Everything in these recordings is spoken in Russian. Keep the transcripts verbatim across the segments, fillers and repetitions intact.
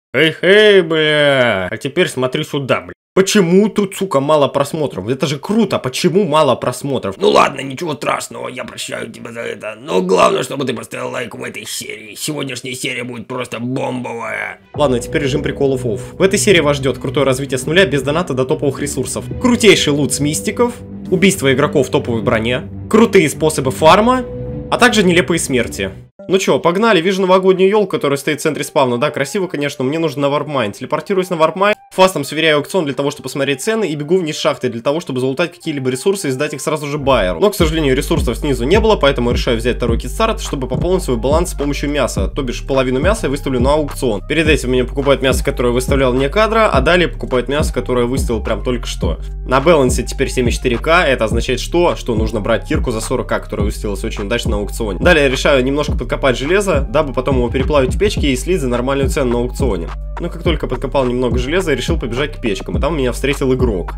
Эй-эй, бля. А теперь смотри сюда, бля. Почему тут, сука, мало просмотров? Это же круто, почему мало просмотров? Ну ладно, ничего страшного, я прощаю тебя за это. Но главное, чтобы ты поставил лайк в этой серии. Сегодняшняя серия будет просто бомбовая. Ладно, теперь режим приколов офф. В этой серии вас ждет крутое развитие с нуля без доната до топовых ресурсов. Крутейший лут с мистиков, убийство игроков в топовой броне, крутые способы фарма, а также нелепые смерти. Ну чё, погнали, вижу новогоднюю елку, которая стоит в центре спавна. Да, красиво, конечно, мне нужно на варпмайн. Телепортируюсь на варпмайн, фастом сверяю аукцион для того, чтобы посмотреть цены, и бегу вниз шахты для того, чтобы залутать какие-либо ресурсы и сдать их сразу же байеру. Но, к сожалению, ресурсов снизу не было, поэтому решаю взять второй китстарт, чтобы пополнить свой баланс с помощью мяса. То бишь, половину мяса я выставлю на аукцион. Перед этим мне покупают мясо, которое выставлял вне кадра, а далее покупают мясо, которое выставил прям только что. На балансе теперь семьдесят четыре ка, это означает что? Что нужно брать кирку за сорок ка, которая выставилась очень удачно на аукционе. Далее я решаю немножко подкопать железо, дабы потом его переплавить в печке и слить за нормальную цену на аукционе. Но как только подкопал немного железа, я решил побежать к печкам, и там меня встретил игрок.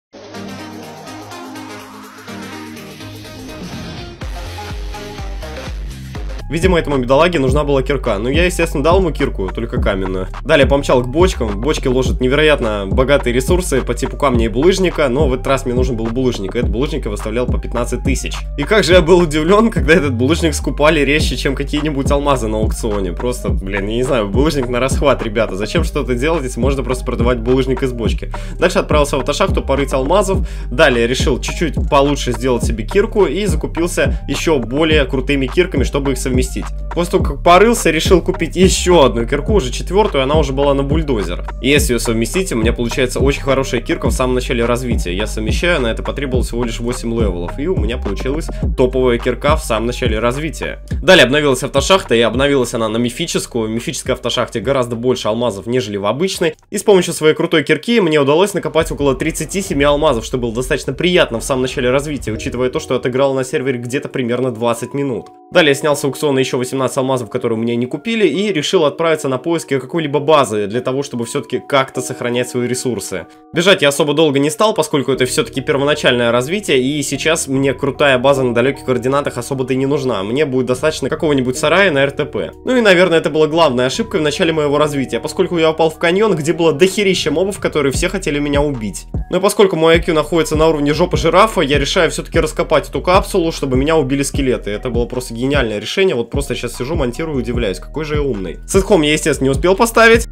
Видимо, этому бедолаге нужна была кирка. Но я, естественно, дал ему кирку, только каменную. Далее помчал к бочкам. В бочке ложат невероятно богатые ресурсы по типу камня и булыжника. Но в этот раз мне нужен был булыжник. И этот булыжник я выставлял по пятнадцать тысяч. И как же я был удивлен, когда этот булыжник скупали резче, чем какие-нибудь алмазы на аукционе. Просто, блин, я не знаю, булыжник на расхват, ребята. Зачем что-то делать, если можно просто продавать булыжник из бочки? Дальше отправился в автошахту порыть алмазов. Далее решил чуть-чуть получше сделать себе кирку. И закупился еще более крутыми кирками, чтобы их совместить. После того, как порылся, решил купить еще одну кирку, уже четвертую, она уже была на бульдозер. И если ее совместить, у меня получается очень хорошая кирка в самом начале развития. Я совмещаю, на это потребовалось всего лишь восемь левелов, и у меня получилась топовая кирка в самом начале развития. Далее обновилась автошахта, и обновилась она на мифическую. В мифической автошахте гораздо больше алмазов, нежели в обычной. И с помощью своей крутой кирки мне удалось накопать около тридцати семи алмазов, что было достаточно приятно в самом начале развития, учитывая то, что я отыграл на сервере где-то примерно двадцать минут. Далее снял с аукциона еще восемнадцать алмазов, которые у меня не купили, и решил отправиться на поиски какой-либо базы, для того, чтобы все-таки как-то сохранять свои ресурсы. Бежать я особо долго не стал, поскольку это все-таки первоначальное развитие, и сейчас мне крутая база на далеких координатах особо-то и не нужна. Мне будет достаточно какого-нибудь сарая на эр тэ пэ. Ну и, наверное, это была главной ошибкой в начале моего развития, поскольку я упал в каньон, где было дохерища мобов, которые все хотели меня убить. Ну и поскольку мой ай кью находится на уровне жопы жирафа, я решаю все-таки раскопать эту капсулу, чтобы меня убили скелеты. Это было просто гениальное решение, вот просто сейчас сижу, монтирую и удивляюсь, какой же я умный. Сетхом я, естественно, не успел поставить.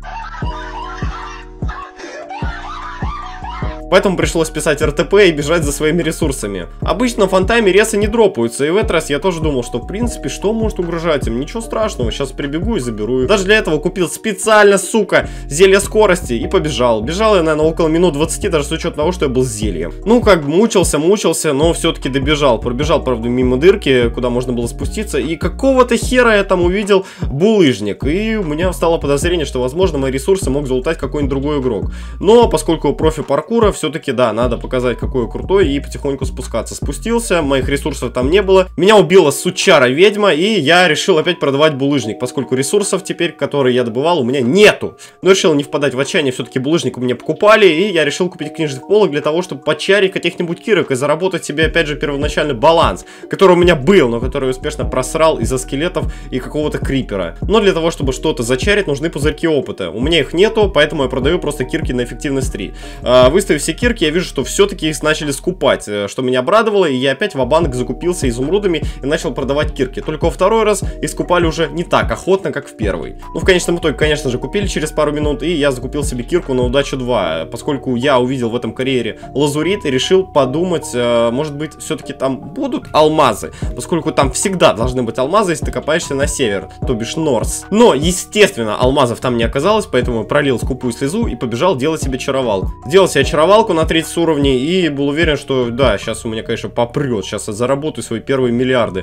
Поэтому пришлось писать эр тэ пэ и бежать за своими ресурсами. Обычно в фантайме ресы не дропаются, и в этот раз я тоже думал, что в принципе, что может угрожать им? Ничего страшного, сейчас прибегу и заберу их. Даже для этого купил специально, сука, зелье скорости и побежал. Бежал я, наверное, около минут двадцати, даже с учетом того, что я был с зельем. Ну, как бы мучился, мучился, но все-таки добежал. Пробежал, правда, мимо дырки, куда можно было спуститься, и какого-то хера я там увидел булыжник. И у меня стало подозрение, что, возможно, мои ресурсы мог залутать какой-нибудь другой игрок. Но, поскольку профи паркура, все-таки, да, надо показать, какой я крутой, и потихоньку спускаться. Спустился, моих ресурсов там не было. Меня убила сучара-ведьма, и я решил опять продавать булыжник, поскольку ресурсов теперь, которые я добывал, у меня нету. Но решил не впадать в отчаяние, все-таки булыжник у меня покупали, и я решил купить книжных полок для того, чтобы почарить каких-нибудь кирок и заработать себе, опять же, первоначальный баланс, который у меня был, но который я успешно просрал из-за скелетов и какого-то крипера. Но для того, чтобы что-то зачарить, нужны пузырьки опыта. У меня их нету, поэтому я продаю просто кирки на эффективность три. А, выставив все кирки, я вижу, что все-таки их начали скупать, что меня обрадовало, и я опять ва-банк закупился изумрудами и начал продавать кирки. Только во второй раз их скупали уже не так охотно, как в первый. Ну, в конечном итоге, конечно же, купили через пару минут, и я закупил себе кирку на удачу два, поскольку я увидел в этом карьере лазурит и решил подумать, может быть, все-таки там будут алмазы, поскольку там всегда должны быть алмазы, если ты копаешься на север, то бишь Норс. Но, естественно, алмазов там не оказалось, поэтому я пролил скупую слезу и побежал делать себе чаровалку. Сделал себе чаровалку на тридцать уровней и был уверен, что да, сейчас у меня, конечно, попрет, сейчас я заработаю свои первые миллиарды.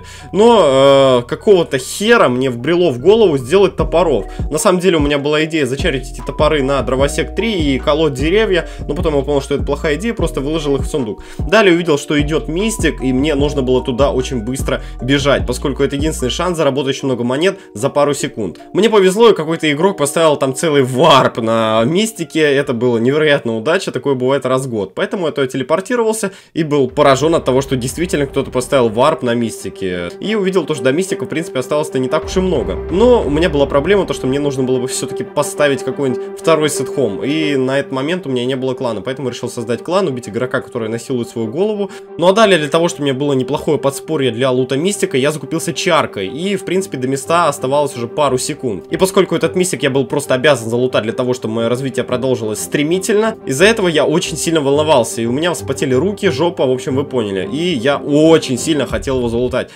Но э, какого-то хера мне вбрело в голову сделать топоров. На самом деле у меня была идея зачарить эти топоры на дровосек три и колоть деревья, но потом я понял, что это плохая идея, просто выложил их в сундук. Далее увидел, что идет мистик, и мне нужно было туда очень быстро бежать, поскольку это единственный шанс заработать очень много монет за пару секунд. Мне повезло, и какой-то игрок поставил там целый варп на мистике, это было невероятная удача, такое бывает где-то раз в год. Поэтому я то телепортировался и был поражен от того, что действительно кто-то поставил варп на мистике. И увидел то, что до мистика, в принципе, осталось-то не так уж и много. Но у меня была проблема, то, что мне нужно было бы все-таки поставить какой-нибудь второй сетхом. И на этот момент у меня не было клана. Поэтому решил создать клан, убить игрока, который насилует свою голову. Ну а далее, для того, чтобы у меня было неплохое подспорье для лута мистика, я закупился чаркой. И, в принципе, до места оставалось уже пару секунд. И поскольку этот мистик я был просто обязан залутать для того, чтобы мое развитие продолжилось стремительно, из-за этого я очень сильно волновался. И у меня вспотели руки, жопа, в общем, вы поняли. И я очень сильно хотел его залутать.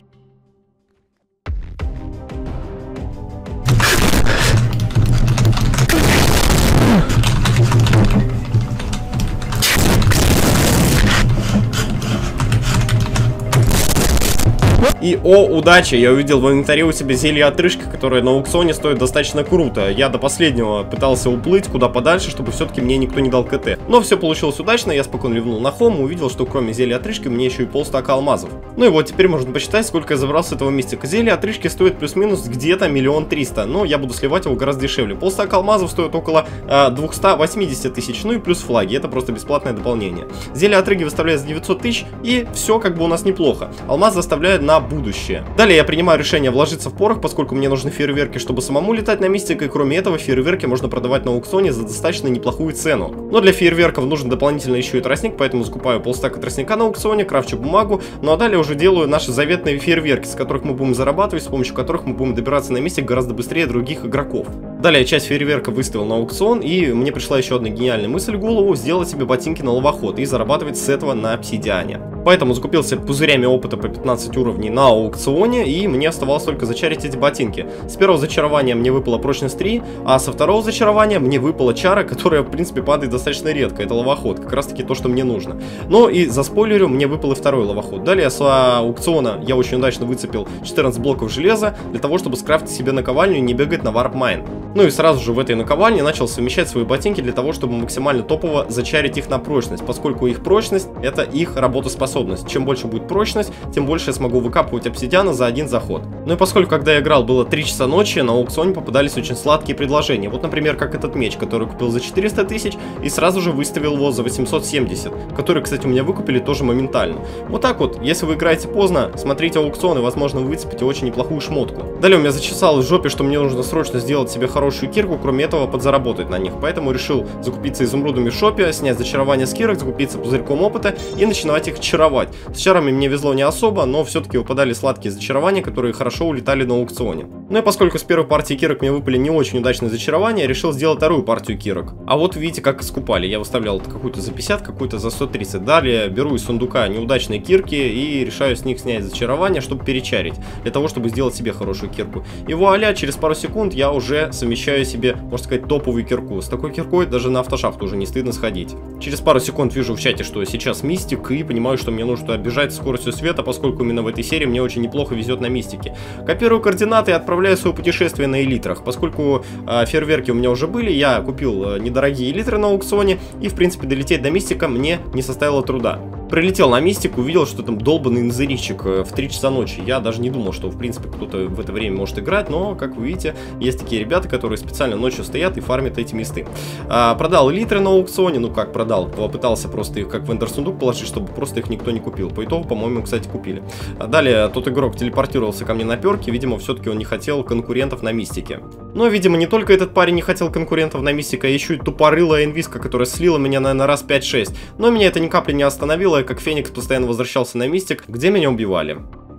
И, о, удача, я увидел в инвентаре у себя зелье отрыжки, которое на аукционе стоит достаточно круто. Я до последнего пытался уплыть куда подальше, чтобы все-таки мне никто не дал КТ. Но все получилось удачно, я спокойно ливнул на хом и увидел, что кроме зелья отрыжки мне еще и полстака алмазов. Ну и вот теперь можно посчитать, сколько я забрал с этого мистика. Зелье отрыжки стоит плюс-минус где-то миллион триста, но я буду сливать его гораздо дешевле. Полстака алмазов стоит около э, двухсот восьмидесяти тысяч, ну и плюс флаги, это просто бесплатное дополнение. Зелье отрыги выставляет за девятьсот тысяч, и все как бы у нас неплохо. Алмаз заставляет на будущее. Далее я принимаю решение вложиться в порох, поскольку мне нужны фейерверки, чтобы самому летать на мистик, и кроме этого фейерверки можно продавать на аукционе за достаточно неплохую цену. Но для фейерверков нужен дополнительно еще и тростник, поэтому закупаю полстака тростника на аукционе, крафчу бумагу, ну а далее уже делаю наши заветные фейерверки, с которых мы будем зарабатывать, с помощью которых мы будем добираться на мистик гораздо быстрее других игроков. Далее часть фейерверка выставил на аукцион, и мне пришла еще одна гениальная мысль в голову: сделать себе ботинки на ловоход и зарабатывать с этого на обсидиане. Поэтому закупился пузырями опыта по пятнадцать уровней на аукционе, и мне оставалось только зачарить эти ботинки. С первого зачарования мне выпала прочность три, а со второго зачарования мне выпала чара, которая, в принципе, падает достаточно редко. Это ловоход, как раз таки то, что мне нужно. Но и за спойлерю, мне выпал и второй ловоход. Далее с аукциона я очень удачно выцепил четырнадцать блоков железа, для того, чтобы скрафтить себе наковальню и не бегать на варп-майн. Ну и сразу же в этой наковальне начал совмещать свои ботинки для того, чтобы максимально топово зачарить их на прочность, поскольку их прочность — это их работоспособность. Чем больше будет прочность, тем больше я смогу выкапывать обсидиана за один заход. Ну и поскольку, когда я играл, было три часа ночи, на аукционе попадались очень сладкие предложения. Вот, например, как этот меч, который купил за четыреста тысяч и сразу же выставил его за восемьсот семьдесят, который, кстати, у меня выкупили тоже моментально. Вот так вот, если вы играете поздно, смотрите аукцион, и, возможно, вы выцепите очень неплохую шмотку. Далее у меня зачесалось в жопе, что мне нужно срочно сделать себе хорошую кирку, кроме этого подзаработать на них. Поэтому решил закупиться изумрудами в шопе, снять зачарование с кирок, закупиться пузырьком опыта и начинать их чаровать. С чарами мне везло не особо, но все-таки выпадали сладкие зачарования, которые хорошо улетали на аукционе. Ну и поскольку с первой партии кирок мне выпали не очень удачные зачарования, решил сделать вторую партию кирок. А вот видите, как скупали. Я выставлял какую-то за пятьдесят, какую-то за сто тридцать. Далее беру из сундука неудачные кирки и решаю с них снять зачарование, чтобы перечарить, для того, чтобы сделать себе хорошую кирку. И вуаля, через пару секунд я уже совмещаю себе, можно сказать, топовую кирку. С такой киркой даже на автошахту уже не стыдно сходить. Через пару секунд вижу в чате, что сейчас мистик, и понимаю, что мне нужно бежать с скоростью света, поскольку именно в этой серии мне очень неплохо везет на мистике. Копирую координаты и отправляю свое путешествие на элитрах. Поскольку э, фейерверки у меня уже были, я купил э, недорогие элитры на аукционе, и в принципе долететь до мистика мне не составило труда. Прилетел на мистику, увидел, что там долбанный назаричек в три часа ночи. Я даже не думал, что в принципе кто-то в это время может играть, но, как вы видите, есть такие ребята, которые специально ночью стоят и фармят эти месты. А, продал элитры на аукционе, ну как продал, попытался просто их как в эндер-сундук положить, чтобы просто их никто не купил. По итогу, по-моему, кстати, купили. А далее тот игрок телепортировался ко мне на перке, видимо, все-таки он не хотел конкурентов на мистике. Но, видимо, не только этот парень не хотел конкурентов на мистике, а еще и тупорылая инвиска, которая слила меня, наверное, раз пять-шесть. Но меня это ни капли не остановило, как Феникс постоянно возвращался на мистик, где меня убивали.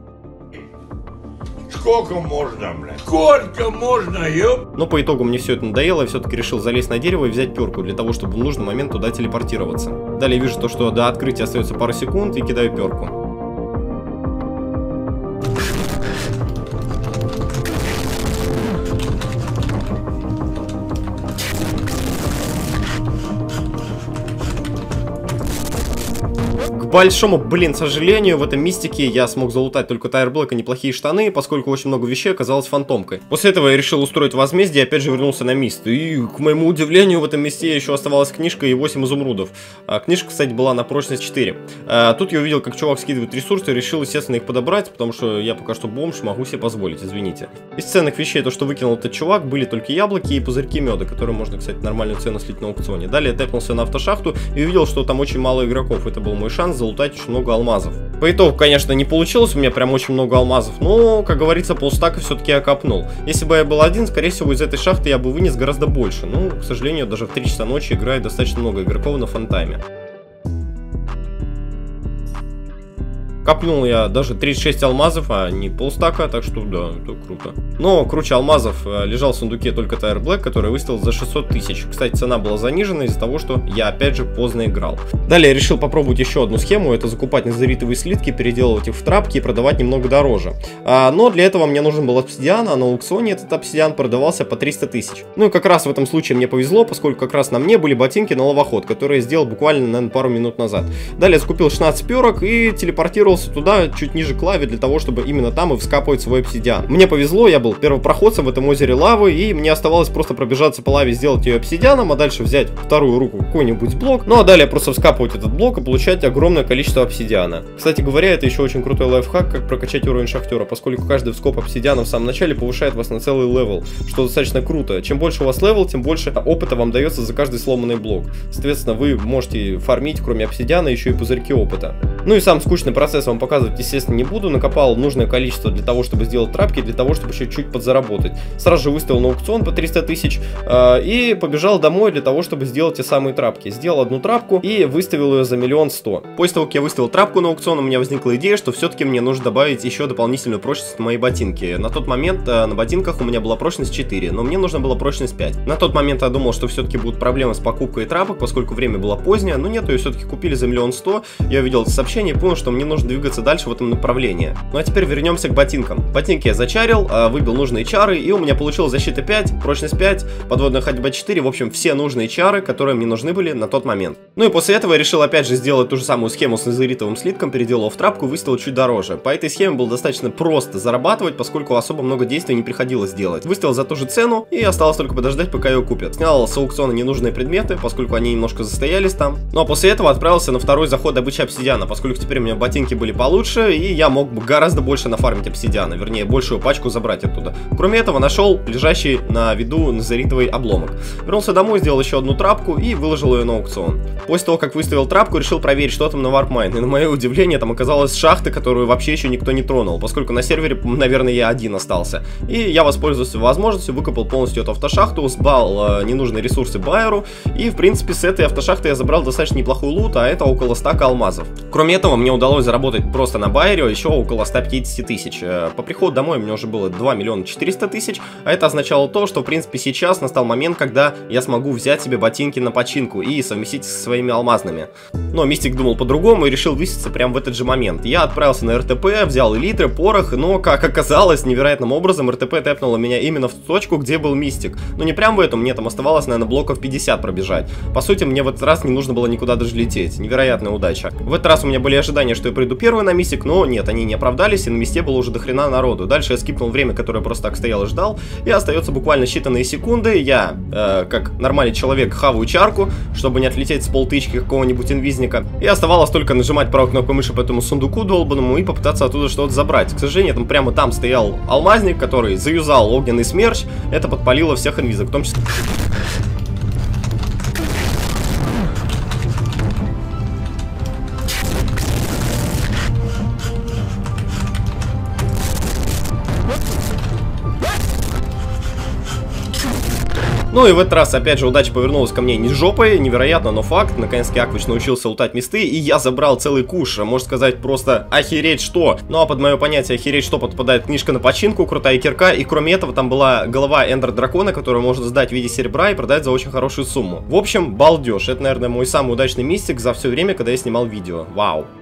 Сколько можно, блядь? Сколько можно, ёп? Но по итогу мне все это надоело, я все-таки решил залезть на дерево и взять перку, для того, чтобы в нужный момент туда телепортироваться. Далее вижу то, что до открытия остается пару секунд, и кидаю перку. К большому, блин, сожалению, в этом мистике я смог залутать только Tire Black и неплохие штаны, поскольку очень много вещей оказалось фантомкой. После этого я решил устроить возмездие и опять же вернулся на мист. И, к моему удивлению, в этом месте еще оставалась книжка и восемь изумрудов. А, книжка, кстати, была на прочность четыре. А, тут я увидел, как чувак скидывает ресурсы, и решил, естественно, их подобрать, потому что я пока что бомж, могу себе позволить, извините. Из ценных вещей, то, что выкинул этот чувак, были только яблоки и пузырьки меда, которые можно, кстати, нормальную цену слить на аукционе. Далее я тэпнулся на автошахту и увидел, что там очень мало игроков. Это был мой шанс залутать очень много алмазов. По итогу, конечно, не получилось у меня прям очень много алмазов, но, как говорится, полстака все-таки я копнул. Если бы я был один, скорее всего, из этой шахты я бы вынес гораздо больше. Но, к сожалению, даже в три часа ночи играет достаточно много игроков на фантайме. Копнул я даже тридцать шесть алмазов, а не полстака, так что да, это круто. Но круче алмазов лежал в сундуке только Tire Black, который выставил за шестьсот тысяч. Кстати, цена была занижена из-за того, что я опять же поздно играл. Далее я решил попробовать еще одну схему, это закупать незаритовые слитки, переделывать их в трапки и продавать немного дороже. А, но для этого мне нужен был обсидиан, а на аукционе этот обсидиан продавался по триста тысяч. Ну и как раз в этом случае мне повезло, поскольку как раз на мне были ботинки на лавоход, которые я сделал буквально, наверное, пару минут назад. Далее я скупил шестнадцать перок и телепортировался туда, чуть ниже клави, для того, чтобы именно там и вскапывать свой обсидиан. Мне повезло, я был первопроходцем в этом озере лавы, и мне оставалось просто пробежаться по лаве, сделать ее обсидианом, а дальше взять вторую руку какой-нибудь блок, ну а далее просто вскапывать этот блок и получать огромное количество обсидиана. Кстати говоря, это еще очень крутой лайфхак, как прокачать уровень шахтера, поскольку каждый вскоп обсидиана в самом начале повышает вас на целый левел, что достаточно круто. Чем больше у вас левел, тем больше опыта вам дается за каждый сломанный блок. Соответственно, вы можете фармить, кроме обсидиана, еще и пузырьки опыта. Ну и сам скучный процесс вам показывать, естественно, не буду. Накопал нужное количество для того, чтобы сделать трапки, для того, чтобы еще чуть подзаработать. Сразу же выставил на аукцион по триста тысяч э, и побежал домой для того, чтобы сделать те самые трапки. Сделал одну трапку и выставил ее за миллион сто. После того, как я выставил трапку на аукцион, у меня возникла идея, что все-таки мне нужно добавить еще дополнительную прочность на мои ботинки. На тот момент э, на ботинках у меня была прочность четыре, но мне нужно было прочность пять. На тот момент я думал, что все-таки будут проблемы с покупкой трапок, поскольку время было позднее, но нет, ее все-таки купили за миллион сто. Я увидел это сообщение и понял, что мне нужно двигаться дальше в этом направлении. Ну а теперь вернемся к ботинкам. Ботинки я зачарил, выбил нужные чары, и у меня получилась защита пять, прочность пять, подводная ходьба четыре, в общем, все нужные чары, которые мне нужны были на тот момент. Ну и после этого я решил опять же сделать ту же самую схему с незаритовым слитком, переделал в трапку, выставил чуть дороже. По этой схеме было достаточно просто зарабатывать, поскольку особо много действий не приходилось делать. Выставил за ту же цену, и осталось только подождать, пока ее купят. Снял с аукциона ненужные предметы, поскольку они немножко застоялись там. Ну а после этого отправился на второй заход добычи обсидиана, поскольку теперь у меня ботинки были получше, и я мог бы гораздо больше нафармить обсидиана, вернее, большую пачку забрать оттуда. Кроме этого, нашел лежащий на виду незаритовый обломок. Вернулся домой, сделал еще одну трапку и выложил ее на аукцион. После того, как выставил трапку, решил проверить, что там на Warpmine. И на мое удивление, там оказалась шахта, которую вообще еще никто не тронул, поскольку на сервере, наверное, я один остался. И я воспользовался возможностью, выкопал полностью эту автошахту, сбал э, ненужные ресурсы Байеру, и, в принципе, с этой автошахты я забрал достаточно неплохой лут, а это около ста алмазов. Кроме этого, мне удалось заработать просто на Байере еще около ста пятидесяти тысяч. По приходу домой у меня уже было два миллиона четыреста тысяч, а это означало то, что, в принципе, сейчас настал момент, когда я смогу взять себе ботинки на починку и совместить со своими алмазными. Но Мистик думал по-другому и решил выситься прямо в этот же момент. Я отправился на эр тэ пэ, взял элитры, порох, но, как оказалось, невероятным образом эр тэ пэ тэпнула меня именно в ту точку, где был Мистик. Но не прям в эту, мне там оставалось, наверное, блоков пятьдесят пробежать. По сути, мне в этот раз не нужно было никуда даже лететь. Невероятная удача. В этот раз у меня были ожидания, что я приду первый на Мистик, но нет, они не оправдались, и на месте было уже дохрена народу. Дальше я скипнул время, которое я просто так стоял и ждал, и остается буквально считанные секунды. Я, э, как нормальный человек, хаваю чарку, чтобы не отлететь с полтычки какого-нибудь инвизника. И оставалось только нажимать правой кнопкой мыши по этому сундуку долбанному и попытаться оттуда что-то забрать. К сожалению, там прямо там стоял алмазник, который заюзал огненный смерч. Это подпалило всех инвизок, в том числе... Ну и в этот раз, опять же, удача повернулась ко мне не жопой, невероятно, но факт. Наконец-то Аквич научился лутать месты, и я забрал целый куш. Можно сказать, просто охереть что. Ну а под мое понятие охереть что подпадает книжка на починку, крутая кирка, и кроме этого там была голова Эндер Дракона, которую можно сдать в виде серебра и продать за очень хорошую сумму. В общем, балдеж. Это, наверное, мой самый удачный мистик за все время, когда я снимал видео. Вау.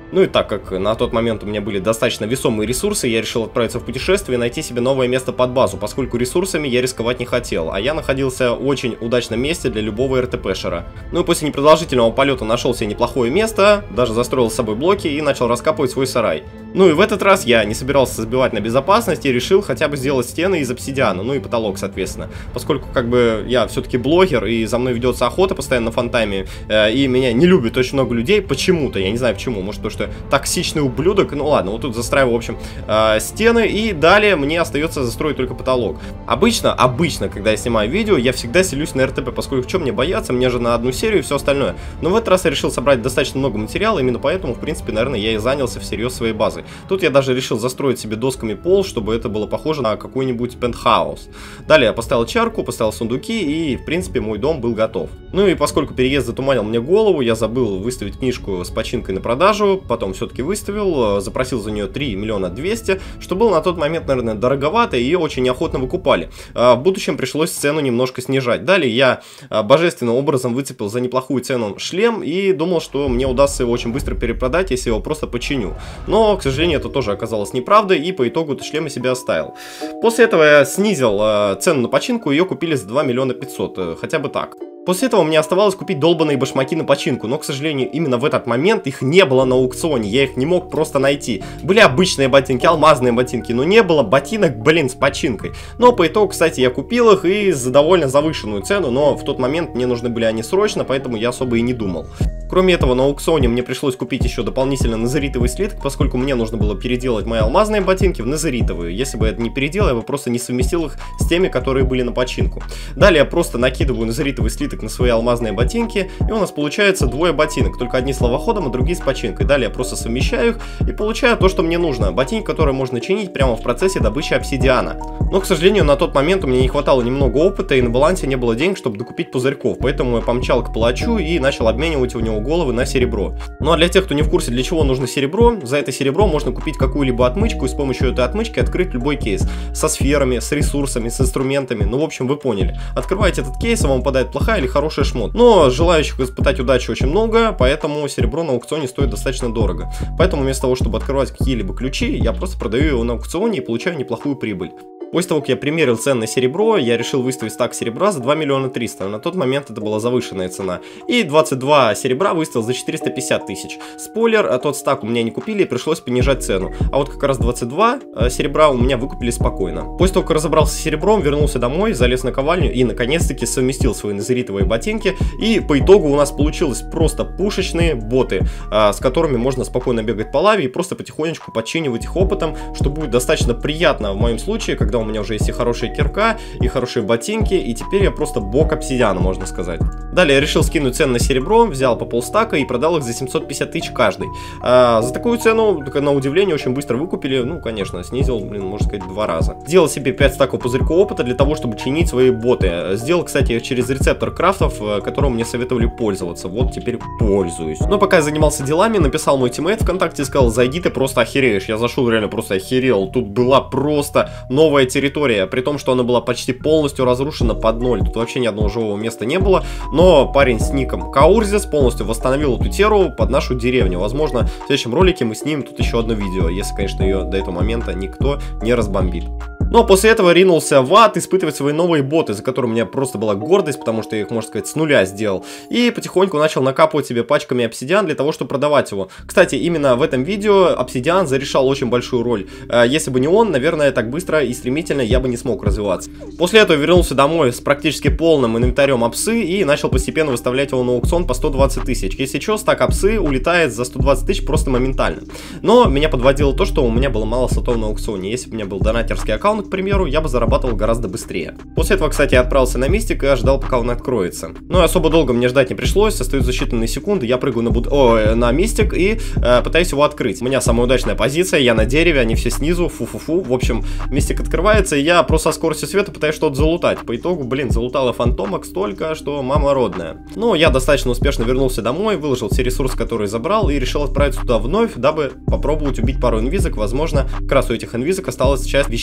Ну и так как на тот момент у меня были достаточно весомые ресурсы, я решил отправиться в путешествие и найти себе новое место под базу, поскольку ресурсами я рисковать не хотел, а я находился в очень удачном месте для любого эр тэ пэ-шера. Ну и после непродолжительного полета нашел себе неплохое место, даже застроил с собой блоки и начал раскапывать свой сарай. Ну и в этот раз я не собирался забивать на безопасность и решил хотя бы сделать стены из обсидиана, ну и потолок, соответственно. Поскольку как бы я все-таки блогер и за мной ведется охота постоянно на фантайме, э, и меня не любит очень много людей почему-то, я не знаю почему, может то, что токсичный ублюдок, ну ладно, вот тут застраиваю, в общем, э, стены, и далее мне остается застроить только потолок. Обычно, обычно, когда я снимаю видео, я всегда селюсь на эр тэ пэ, поскольку в чем мне бояться, мне же на одну серию и все остальное. Но в этот раз я решил собрать достаточно много материала, именно поэтому, в принципе, наверное, я и занялся всерьез своей базой. Тут я даже решил застроить себе досками пол, чтобы это было похоже на какой-нибудь пентхаус. Далее я поставил чарку, поставил сундуки, и, в принципе, мой дом был готов. Ну и поскольку переезд затуманил мне голову, я забыл выставить книжку с починкой на продажу, потом все-таки выставил, запросил за нее три миллиона двести, что было на тот момент, наверное, дороговато, и ее очень неохотно выкупали. В будущем пришлось цену немножко снижать. Далее я божественным образом выцепил за неплохую цену шлем и думал, что мне удастся его очень быстро перепродать, если я его просто починю. Но, к сожалению, это тоже оказалось неправдой, и по итогу этот шлем я себе оставил. После этого я снизил э, цену на починку, ее купили за два миллиона пятьсот, э, хотя бы так. После этого мне оставалось купить долбаные башмаки на починку, но, к сожалению, именно в этот момент их не было на аукционе, я их не мог просто найти. Были обычные ботинки, алмазные ботинки, но не было ботинок, блин, с починкой. Но по итогу, кстати, я купил их и за довольно завышенную цену, но в тот момент мне нужны были они срочно, поэтому я особо и не думал. Кроме этого, на аукционе мне пришлось купить еще дополнительно незеритовый слиток, поскольку мне нужно было переделать мои алмазные ботинки в незеритовые. Если бы я это не переделал, я бы просто не совместил их с теми, которые были на починку. Далее я просто накидываю незеритовый слиток на свои алмазные ботинки, и у нас получается двое ботинок, только одни с лавоходом, а другие с починкой. Далее я просто совмещаю их и получаю то, что мне нужно. Ботинки, которые можно чинить прямо в процессе добычи обсидиана. Но, к сожалению, на тот момент у меня не хватало немного опыта, и на балансе не было денег, чтобы докупить пузырьков. Поэтому я помчал к палачу и начал обменивать у него головы на серебро. Ну а для тех, кто не в курсе, для чего нужно серебро, за это серебро можно купить какую-либо отмычку и с помощью этой отмычки открыть любой кейс. Со сферами, с ресурсами, с инструментами. Ну, в общем, вы поняли. Открываете этот кейс, а вам попадает плохая или хорошая шмот. Но желающих испытать удачу очень много, поэтому серебро на аукционе стоит достаточно дорого. Поэтому вместо того, чтобы открывать какие-либо ключи, я просто продаю его на аукционе и получаю неплохую прибыль. После того, как я примерил цены на серебро, я решил выставить стак серебра за два миллиона триста. На тот момент это была завышенная цена. И двадцать два серебра выставил за четыреста пятьдесят тысяч. Спойлер, а тот стак у меня не купили, и пришлось понижать цену. А вот как раз двадцать два серебра у меня выкупили спокойно. После того, как разобрался с серебром, вернулся домой, залез на ковальню и наконец-таки совместил свои незеритовые ботинки. И по итогу у нас получилось просто пушечные боты, с которыми можно спокойно бегать по лаве и просто потихонечку подчинивать их опытом, что будет достаточно приятно в моем случае, когда у меня уже есть и хорошая кирка, и хорошие ботинки, и теперь я просто бог обсидиана, можно сказать. Далее я решил скинуть цену на серебро, взял по полстака и продал их за семьсот пятьдесят тысяч каждый. А, за такую цену, на удивление, очень быстро выкупили, ну, конечно, снизил, блин, можно сказать, два раза. Сделал себе пять стаков пузырьков опыта для того, чтобы чинить свои боты. Сделал, кстати, через рецептор крафтов, которым мне советовали пользоваться. Вот теперь пользуюсь. Но пока я занимался делами, написал мой тиммейт ВКонтакте и сказал: зайди, ты просто охереешь. Я зашел, реально просто охерел. Тут была просто новая территория, при том, что она была почти полностью разрушена под ноль. Тут вообще ни одного живого места не было. Но парень с ником Каурзис полностью восстановил эту теру под нашу деревню. Возможно, в следующем ролике мы снимем тут еще одно видео, если, конечно, ее до этого момента никто не разбомбит. Но после этого ринулся в ад испытывать свои новые боты, за которые у меня просто была гордость, потому что я их, можно сказать, с нуля сделал. И потихоньку начал накапывать себе пачками обсидиан для того, чтобы продавать его. Кстати, именно в этом видео обсидиан зарешал очень большую роль. Если бы не он, наверное, так быстро и стремительно я бы не смог развиваться. После этого вернулся домой с практически полным инвентарем апсы и начал постепенно выставлять его на аукцион по сто двадцать тысяч. Если что, стак апсы улетает за сто двадцать тысяч просто моментально. Но меня подводило то, что у меня было мало слотов на аукционе. Если бы у меня был донатерский аккаунт, к примеру, я бы зарабатывал гораздо быстрее. После этого, кстати, я отправился на мистик и ждал, пока он откроется. Но особо долго мне ждать не пришлось, остаются считанные секунды, я прыгаю на, буд... О, на мистик и э, пытаюсь его открыть. У меня самая удачная позиция, я на дереве, они все снизу, фу-фу-фу. В общем, мистик открывается, и я просто со скоростью света пытаюсь что-то залутать. По итогу, блин, залутала фантомок столько, что мама родная. Но я достаточно успешно вернулся домой, выложил все ресурсы, которые забрал, и решил отправиться туда вновь, дабы попробовать убить пару инвизок. Возможно, как раз у этих инвизок осталась часть вещей с мистиком.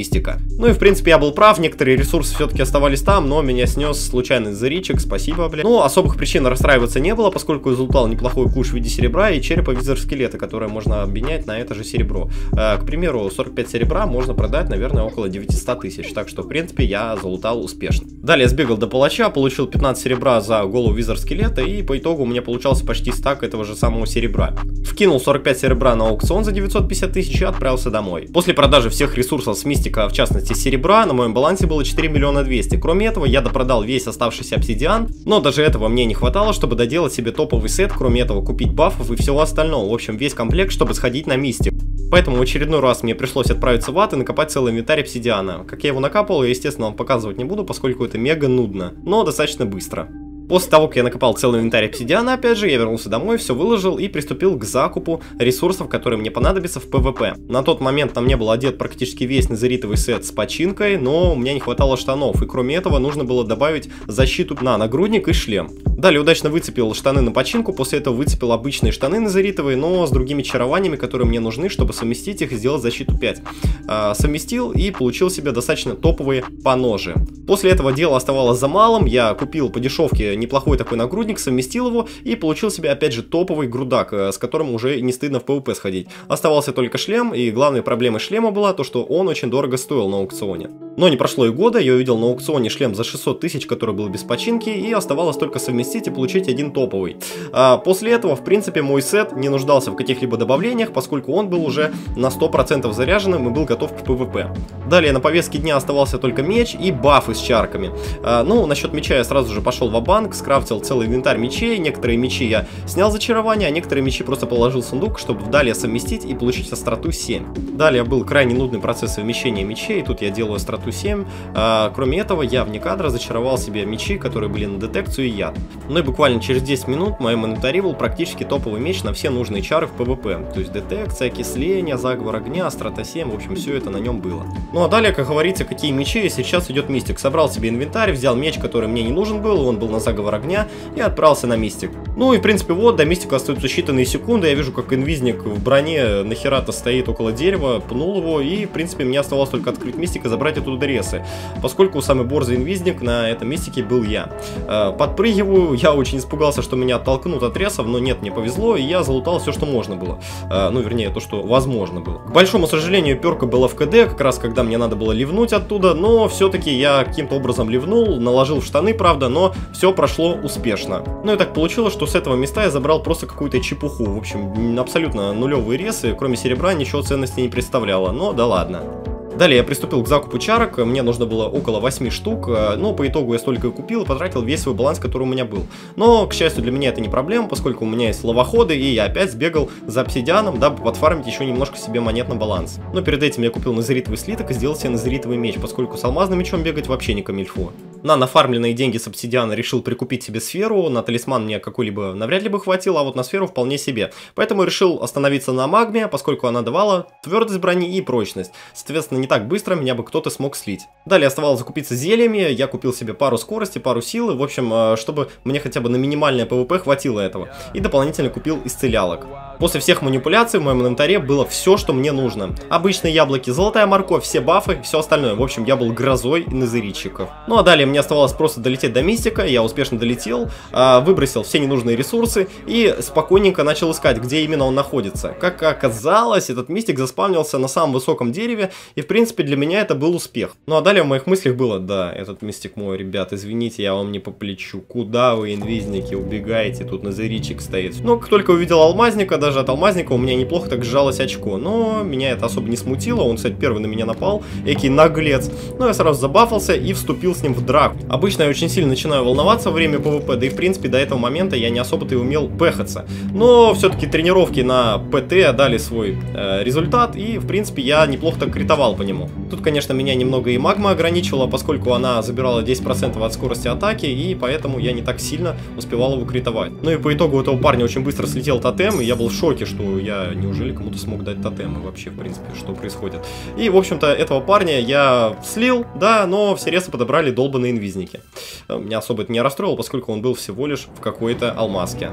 мистика. Ну и в принципе я был прав, некоторые ресурсы все-таки оставались там, но меня снес случайный заричек, спасибо, бля. Ну, особых причин расстраиваться не было, поскольку я залутал неплохой куш в виде серебра и черепа визер-скелета, которое можно обменять на это же серебро. Э, к примеру, сорок пять серебра можно продать, наверное, около девятисот тысяч, так что, в принципе, я залутал успешно. Далее я сбегал до палача, получил пятнадцать серебра за голову визер-скелета, и по итогу у меня получался почти стак этого же самого серебра. Вкинул сорок пять серебра на аукцион за девятьсот пятьдесят тысяч и отправился домой. После продажи всех ресурсов с мистика, в частности серебра, на моем балансе было четыре миллиона двести. Кроме этого, я допродал весь оставшийся обсидиан, но даже этого мне не хватало, чтобы доделать себе топовый сет, кроме этого купить бафов и всего остального. В общем, весь комплект, чтобы сходить на мистик. Поэтому в очередной раз мне пришлось отправиться в ад и накопать целый инвентарь обсидиана. Как я его накапал, я, естественно, вам показывать не буду, поскольку это мега нудно, но достаточно быстро. После того, как я накопал целый инвентарь обсидиана, опять же, я вернулся домой, все выложил и приступил к закупу ресурсов, которые мне понадобятся в пэ вэ пэ. На тот момент на мне был одет практически весь незаритовый сет с починкой, но у меня не хватало штанов, и кроме этого нужно было добавить защиту на нагрудник и шлем. Далее удачно выцепил штаны на починку, после этого выцепил обычные штаны незаритовые, но с другими чарованиями, которые мне нужны, чтобы совместить их и сделать защиту пять. А, совместил и получил себе достаточно топовые поножи. После этого дело оставалось за малым, я купил по дешевке неплохой такой нагрудник, совместил его и получил себе опять же топовый грудак, с которым уже не стыдно в пэ вэ пэ сходить. Оставался только шлем, и главной проблемой шлема была то, что он очень дорого стоил на аукционе. Но не прошло и года, я увидел на аукционе шлем за шестьсот тысяч, который был без починки, и оставалось только совместить и получить один топовый. А после этого, в принципе, мой сет не нуждался в каких-либо добавлениях, поскольку он был уже на сто процентов заряженным и был готов к пэ вэ пэ. Далее на повестке дня оставался только меч и бафы с чарками. А, ну, насчет меча я сразу же пошел ва-банк, скрафтил целый инвентарь мечей, некоторые мечи я снял зачарование, а некоторые мечи просто положил в сундук, чтобы далее совместить и получить остроту семь. Далее был крайне нудный процесс совмещения мечей, тут я делаю остроту семь. А, кроме этого, я вне кадра зачаровал себе мечи, которые были на детекцию и яд. Ну и буквально через десять минут в моем инвентаре был практически топовый меч на все нужные чары в пэ вэ пэ. То есть детекция, окисление, заговор огня, острота семь, в общем, все это на нем было. Ну а далее, как говорится, какие мечи, если сейчас идет мистик. Собрал себе инвентарь, взял меч, который мне не нужен был, он был на заговор огня, и отправился на мистик. Ну и в принципе вот, до мистика остаются считанные секунды, я вижу, как инвизник в броне нахера-то стоит около дерева, пнул его, и в принципе мне оставалось только открыть мистик и забрать оттуда ресы, поскольку самый борзый инвизник на этом мистике был я. Подпрыгиваю, я очень испугался, что меня оттолкнут от ресов, но нет, мне повезло, и я залутал все, что можно было. Ну вернее, то, что возможно было. К большому сожалению, перка была в ка дэ, как раз когда мне надо было ливнуть оттуда, но все-таки я каким-то образом ливнул, наложил в штаны, правда, но все прошло успешно. Ну и так получилось, что с этого места я забрал просто какую-то чепуху. В общем, абсолютно нулевые ресы, кроме серебра ничего ценности не представляло, но да ладно. Далее я приступил к закупу чарок, мне нужно было около восьми штук, но по итогу я столько и купил и потратил весь свой баланс, который у меня был. Но, к счастью, для меня это не проблема, поскольку у меня есть лавоходы, и я опять сбегал за обсидианом, дабы подфармить еще немножко себе монет на баланс. Но перед этим я купил назаритовый слиток и сделал себе назаритовый меч, поскольку с алмазным мечом бегать вообще не камильфо. На нафармленные деньги с обсидиана решил прикупить себе сферу, на талисман мне какой-либо навряд ли бы хватило, а вот на сферу вполне себе. Поэтому решил остановиться на магме, поскольку она давала твердость брони и прочность. Соответственно, не так быстро меня бы кто-то смог слить. Далее оставалось закупиться зельями, я купил себе пару скорости, пару силы, в общем, чтобы мне хотя бы на минимальное пэ вэ пэ хватило этого. И дополнительно купил исцелялок. После всех манипуляций в моем инвентаре было все, что мне нужно. Обычные яблоки, золотая морковь, все бафы, все остальное. В общем, я был грозой назаритчиков. Ну а далее мне оставалось просто долететь до мистика, я успешно долетел, выбросил все ненужные ресурсы и спокойненько начал искать, где именно он находится. Как оказалось, этот мистик заспавнился на самом высоком дереве, и в принципе для меня это был успех. Ну а далее в моих мыслях было: да, этот мистик мой, ребят, извините, я вам не по плечу. Куда вы, инвизники, убегаете? Тут назаритчик стоит. Но как только увидел алмазника, даже от алмазника у меня неплохо так сжалось очко. Но меня это особо не смутило, он, кстати, первый на меня напал, экий наглец. Но я сразу забафался и вступил с ним в драку. Обычно я очень сильно начинаю волноваться во время пэ вэ пэ, да и в принципе до этого момента я не особо-то и умел пэхаться. Но все-таки тренировки на пэ тэ дали свой э, результат, и в принципе я неплохо так критовал по нему. Тут, конечно, меня немного и магма ограничивала, поскольку она забирала десять процентов от скорости атаки, и поэтому я не так сильно успевал его критовать. Ну и по итогу у этого парня очень быстро слетел тотем, и я был в шоке, что я неужели кому-то смог дать тотем, и вообще, в принципе, что происходит. И, в общем-то, этого парня я слил, да, но все ресы подобрали долбаные инвизники. Меня особо это не расстроило, поскольку он был всего лишь в какой-то алмазке.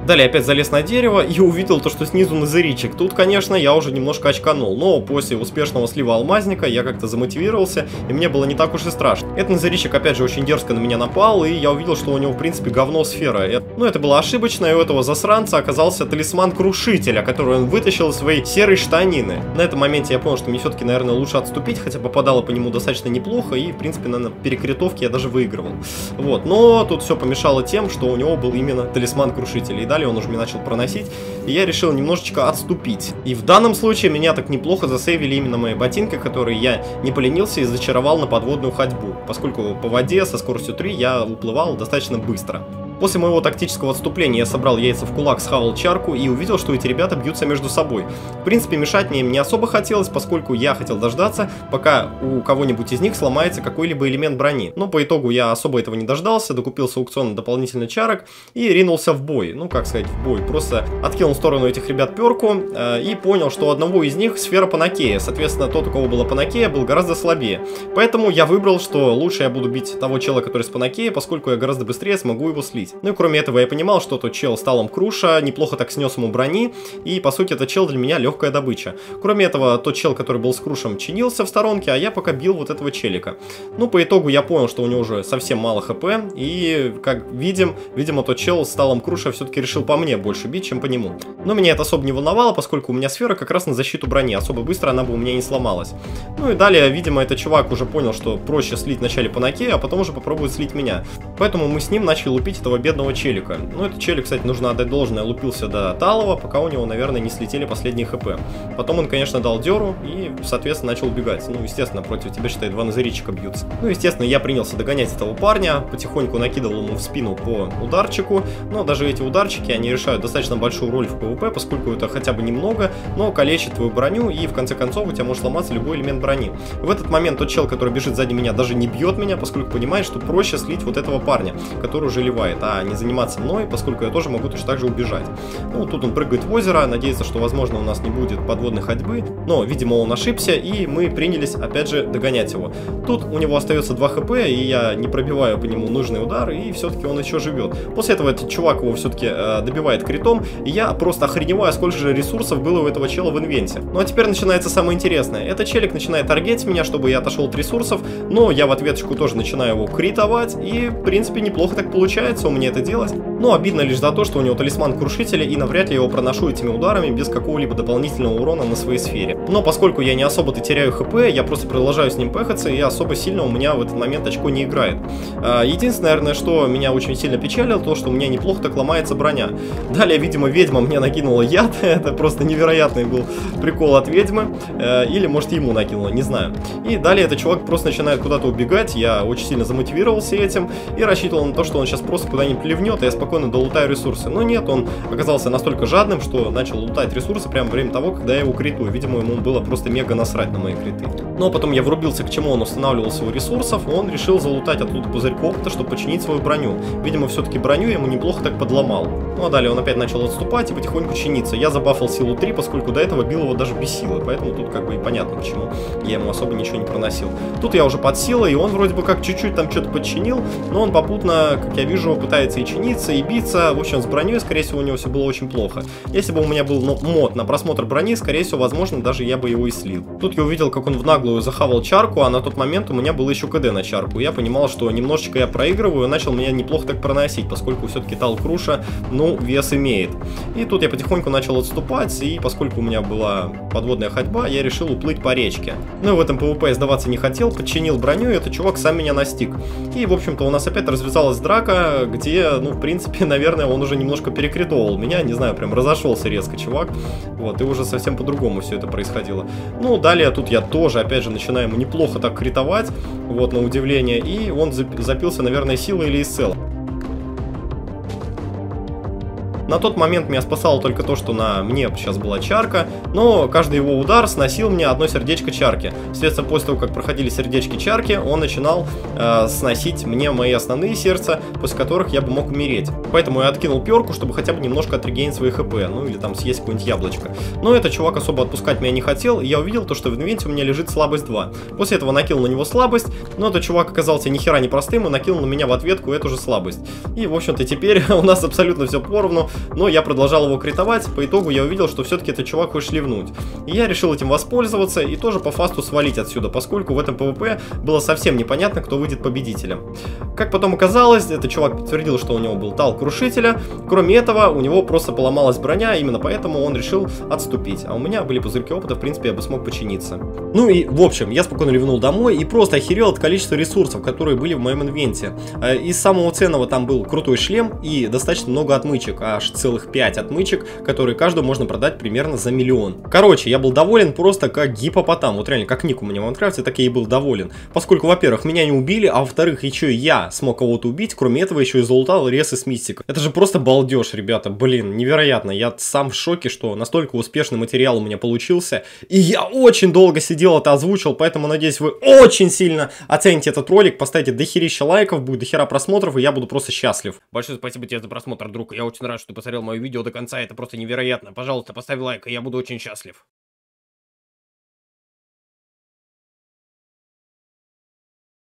Далее опять залез на дерево и увидел то, что снизу назыричек. Тут, конечно, я уже немножко очканул, но после успешного слива алмазника я как-то замотивировался, и мне было не так уж и страшно. Этот назыричек опять же очень дерзко на меня напал, и я увидел, что у него в принципе говно сфера. Но это было ошибочно, и у этого засранца оказался талисман крушителя, который он вытащил из своей серой штанины. На этом моменте я понял, что мне все-таки, наверное, лучше отступить, хотя попадало по нему достаточно неплохо, и в принципе на перекритовке я даже выигрывал. Вот, но тут все помешало тем, что у него был именно талисман крушителя. И далее он уже меня начал проносить, и я решил немножечко отступить. И в данном случае меня так неплохо засейвили именно мои ботинки, которые я не поленился и зачаровал на подводную ходьбу, поскольку по воде со скоростью три я уплывал достаточно быстро. После моего тактического отступления я собрал яйца в кулак, схавал чарку и увидел, что эти ребята бьются между собой. В принципе, мешать мне им не особо хотелось, поскольку я хотел дождаться, пока у кого-нибудь из них сломается какой-либо элемент брони. Но по итогу я особо этого не дождался, докупил с аукциона дополнительно чарок и ринулся в бой. Ну, как сказать, в бой. Просто откинул в сторону этих ребят перку э, и понял, что у одного из них сфера Панакея. Соответственно, тот, у кого была Панакея, был гораздо слабее. Поэтому я выбрал, что лучше я буду бить того чела, который с Панакеей, поскольку я гораздо быстрее смогу его слить. Ну и кроме этого я понимал, что тот чел с талом Круша неплохо так снес ему брони, и по сути этот чел для меня легкая добыча. Кроме этого, тот чел, который был с Крушем, чинился в сторонке, а я пока бил вот этого челика. Ну, по итогу я понял, что у него уже совсем мало хп, и как видим, видимо, тот чел с талом Круша все-таки решил по мне больше бить, чем по нему. Но меня это особо не волновало, поскольку у меня сфера как раз на защиту брони, особо быстро она бы у меня не сломалась. Ну и далее, видимо, этот чувак уже понял, что проще слить вначале Панакея, а потом уже попробует слить меня. Поэтому мы с ним начали лупить этого бедного челика. Ну, этот челик, кстати, нужно отдать должное, лупился до талого, пока у него, наверное, не слетели последние хп. Потом он, конечно, дал дёру и, соответственно, начал убегать. Ну, естественно, против тебя, считай, два назыричика бьются. Ну, естественно, я принялся догонять этого парня, потихоньку накидывал ему в спину по ударчику, но даже эти ударчики, они решают достаточно большую роль в пэ вэ пэ, поскольку это хотя бы немного, но калечит твою броню, и в конце концов у тебя может сломаться любой элемент брони. В этот момент тот чел, который бежит сзади меня, даже не бьет меня, поскольку понимает, что проще слить вот этого парня, который уже ливает, а не заниматься мной, поскольку я тоже могу точно так же убежать. Ну, тут он прыгает в озеро, надеется, что, возможно, у нас не будет подводной ходьбы, но, видимо, он ошибся, и мы принялись, опять же, догонять его. Тут у него остается два хп, и я не пробиваю по нему нужный удар, и все-таки он еще живет. После этого этот чувак его все-таки э, добивает критом, и я просто охреневаю, сколько же ресурсов было у этого чела в инвенте. Ну, а теперь начинается самое интересное. Этот челик начинает таргетить меня, чтобы я отошел от ресурсов, но я в ответочку тоже начинаю его критовать, и, в принципе, неплохо так получается у меня это делать. Но обидно лишь за то, что у него талисман крушителя, и навряд ли я его проношу этими ударами без какого-либо дополнительного урона на своей сфере. Но поскольку я не особо-то теряю хп, я просто продолжаю с ним пэхаться, и особо сильно у меня в этот момент очко не играет. Единственное, наверное, что меня очень сильно печалило, то, что у меня неплохо так ломается броня. Далее, видимо, ведьма мне накинула яд, это просто невероятный был прикол от ведьмы, или, может, ему накинула, не знаю. И далее этот чувак просто начинает куда-то убегать, я очень сильно замотивировался этим, и рассчитывал на то, что он сейчас просто куда-нибудь плевнет, и я спокойно долутаю ресурсы. Но нет, он оказался настолько жадным, что начал лутать ресурсы прямо во время того, когда я его критую. Видимо, ему было просто мега насрать на мои криты. Но потом я врубился, к чему он устанавливал своих ресурсов, он решил залутать оттуда пузырьку опыта, чтобы починить свою броню. Видимо, все-таки броню ему неплохо так подломал. Ну а далее он опять начал отступать и потихоньку чиниться. Я забафал силу три, поскольку до этого бил его даже без силы, поэтому тут как бы и понятно, почему я ему особо ничего не проносил. Тут я уже под силой, и он вроде бы как чуть-чуть там что-то подчинил, но он попутно, как я вижу, пытается и чиниться, и биться. В общем, с броней, скорее всего, у него все было очень плохо. Если бы у меня был ну, мод на просмотр брони, скорее всего, возможно, даже я бы его и слил. Тут я увидел, как он в наглую захавал чарку, а на тот момент у меня было еще КД на чарку. Я понимал, что немножечко я проигрываю, и начал меня неплохо так проносить, поскольку все-таки тал Круша, ну, вес имеет. И тут я потихоньку начал отступать, и поскольку у меня была подводная ходьба, я решил уплыть по речке. Ну и в этом пэ вэ пэ я сдаваться не хотел, подчинил броню, и этот чувак сам меня настиг. И, в общем-то, у нас опять развязалась драка, где, ну, в принципе, наверное, он уже немножко перекритовал меня, не знаю, прям разошелся резко чувак. Вот, и уже совсем по-другому все это происходило. Ну, далее тут я тоже, опять же, начинаю ему неплохо так критовать, вот, на удивление, и он запился, наверное, силой или исцел. На тот момент меня спасало только то, что на мне сейчас была чарка, но каждый его удар сносил мне одно сердечко чарки. Соответственно, после того, как проходили сердечки чарки, он начинал э, сносить мне мои основные сердца, после которых я бы мог умереть. Поэтому я откинул перку, чтобы хотя бы немножко отрегенить свои хп, ну или там съесть какое-нибудь яблочко. Но этот чувак особо отпускать меня не хотел, и я увидел то, что в инвенте у меня лежит слабость два. После этого накинул на него слабость, но этот чувак оказался ни хера не простым и накинул на меня в ответку эту же слабость. И, в общем-то, теперь у нас абсолютно все поровну. но я продолжал его критовать. По итогу я увидел, что все-таки этот чувак хочет ливнуть. И я решил этим воспользоваться и тоже по фасту свалить отсюда, поскольку в этом пэ вэ пэ было совсем непонятно, кто выйдет победителем. Как потом оказалось, этот чувак подтвердил, что у него был тал крушителя. Кроме этого, у него просто поломалась броня, именно поэтому он решил отступить. А у меня были пузырьки опыта, в принципе, я бы смог починиться. Ну и, в общем, я спокойно ливнул домой и просто охерел от количества ресурсов, которые были в моем инвенте. Из самого ценного там был крутой шлем и достаточно много отмычек, аж целых пять отмычек, которые каждую можно продать примерно за миллион. Короче, я был доволен просто как гипопотам, вот реально, как ник у меня в Майнкрафте, так я и был доволен. Поскольку, во-первых, меня не убили, а во-вторых, еще и я смог кого-то убить, кроме этого еще и залутал ресы с мистика. Это же просто балдеж, ребята, блин, невероятно. Я сам в шоке, что настолько успешный материал у меня получился, и я очень долго сидел это озвучил, поэтому надеюсь, вы очень сильно оцените этот ролик, поставите дохерища лайков, будет дохера просмотров, и я буду просто счастлив. Большое спасибо тебе за просмотр, друг. Я очень рад, что ты посмотрел мое видео до конца. Это просто невероятно. Пожалуйста, поставь лайк, и я буду очень счастлив.